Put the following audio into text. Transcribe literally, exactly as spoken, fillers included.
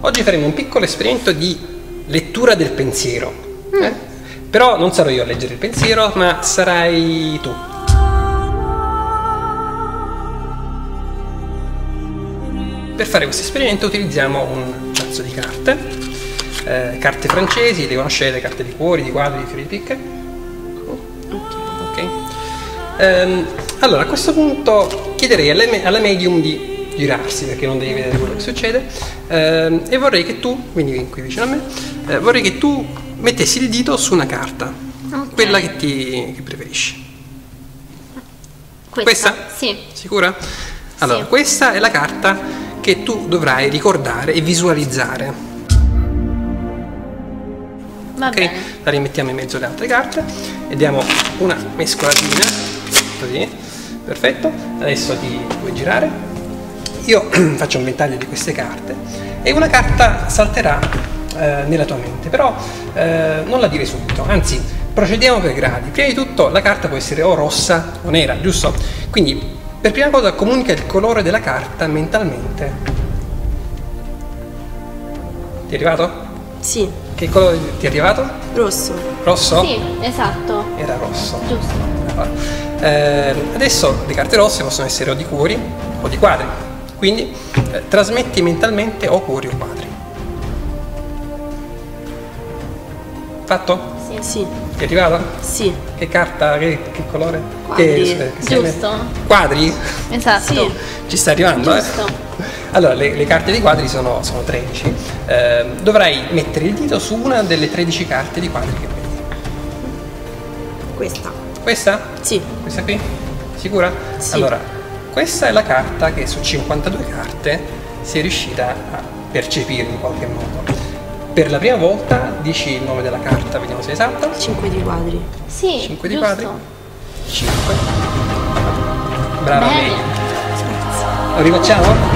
Oggi faremo un piccolo esperimento di lettura del pensiero. Mm. Eh? Però non sarò io a leggere il pensiero, ma sarai tu. Per fare questo esperimento utilizziamo un mazzo di carte, eh, carte francesi, le conoscete, carte di cuori, di quadri, di fiori di picche. Ok. Ehm, allora, a questo punto chiederei alle, alla medium di girarsi, perché non devi vedere quello che succede, ehm, e vorrei che tu, quindi vieni qui vicino a me, eh, vorrei che tu mettessi il dito su una carta, okay, quella che ti che preferisci. Questa? Questa? Sì. Sicura? Allora, sì. Questa è la carta che tu dovrai ricordare e visualizzare. Va Ok? bene. La rimettiamo in mezzo alle altre carte e diamo una mescolatina, così, perfetto. Adesso ti puoi girare. Io faccio un ventaglio di queste carte e una carta salterà eh, nella tua mente, però eh, non la dire subito, anzi procediamo per gradi. Prima di tutto la carta può essere o rossa o nera, giusto? Quindi per prima cosa comunica il colore della carta mentalmente. Ti è arrivato? Sì. Che colore ti è arrivato? Rosso. Rosso? Sì, esatto. Era rosso. Giusto. Allora, eh, adesso le carte rosse possono essere o di cuori o di quadri. Quindi eh, trasmetti mentalmente o cuori o quadri. Fatto? Sì. Sì. Ti è arrivata? Sì. Che carta? Che, che colore? Quadri. Che, che Giusto. Quadri? Esatto. Sì. Ci sta arrivando, Giusto. eh? Allora, le, le carte di quadri sono, sono tredici. Eh, dovrai mettere il dito su una delle tredici carte di quadri che vedi. Questa. Questa? Sì. Questa qui? Sicura? Sì. Allora, questa è la carta che su cinquantadue carte sei riuscita a percepire in qualche modo. Per la prima volta dici il nome della carta, vediamo se è esatta. cinque di quadri. Sì. cinque di giusto. quadri. cinque. Brava Bene. lei. Lo rifacciamo?